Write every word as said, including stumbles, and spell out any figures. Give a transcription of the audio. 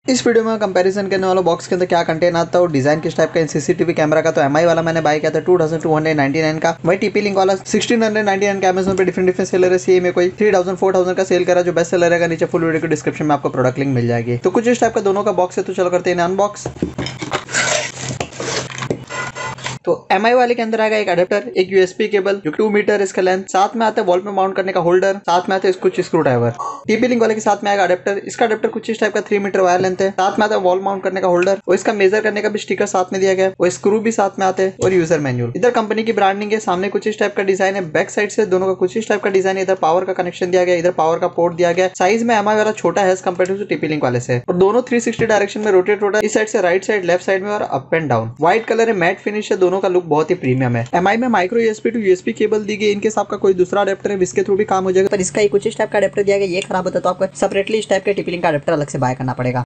इस वीडियो में कंपैरिजन करने वाला बॉक्स के अंदर क्या कंटेन आता है और डिजाइन किस टाइप का सीसीटीवी कैमरा का। तो एमआई वाला मैंने बाय किया था two thousand two hundred ninety nine का। वही टीपी लिंक वाला सिक्सटीन हंड्रेड नाइंटी नाइन का अमेज़न पे डिफरेंट डिफरेंट सेलर है। सी में कोई थ्री थाउजेंड फोर थाउजेंड का सेल करा जो बेस्ट सेलर है। नीचे फुल वीडियो के डिस्क्रिप्शन में आपको प्रोडक्ट लिंक मिल जाएगी। तो कुछ इस टाइप का दोनों का बॉक्स है। तो चलो करते हैं अनबॉक्स। तो एमआई वाले के अंदर आएगा एक अडेप्टर, एक यूएसबी केबल जो टू मीटर इसका लेंथ, साथ में आता है वॉल पे माउंट करने का होल्डर, साथ में आता है कुछ स्क्रू ड्राइवर। टीपी लिंक वाले के साथ में आएगा अडेप्टर। इसका अडेप्टर कुछ इस टाइप का थ्री मीटर वायर लेंथ है। साथ में आता है वॉल माउंट करने का होल्डर और इसका मेजर करने का भी स्टिकर साथ में दिया गया है। और स्क्रू भी साथ में आते हैं और यूजर मैनुअल। इधर कंपनी की ब्रांडिंग है। सामने कुछ इस टाइप का डिजाइन है। बैक साइड से दोनों का कुछ इस टाइप का डिजाइन है। इधर पावर का कनेक्शन दिया गया, इधर पावर का पोर्ट दिया गया। साइज में एमआई वाला छोटा है कंपेयर टू टीपी लिंक वाले से। और दोनों थ्री सिक्सटी डायरेक्शन में रोटेट होता है। इस साइड से राइट साइड, लेफ्ट साइड में और up and down. White colour है, मैट फिनिश है। दोनों का लुक बहुत ही प्रीमियम है। एमआई में micro USB to USB cable दी गई। इनके साथ का कोई दूसरा अडेप्टर है इसके थ्रू भी काम हो जाएगा, पर इसका ही कुछ इस टाइप का अडेप्टर दिया गया। ये खराब होता है तो आपको सेपरेटली इस टाइप के टीपी लिंक का अडेप्टर अलग से बाय करना पड़ेगा।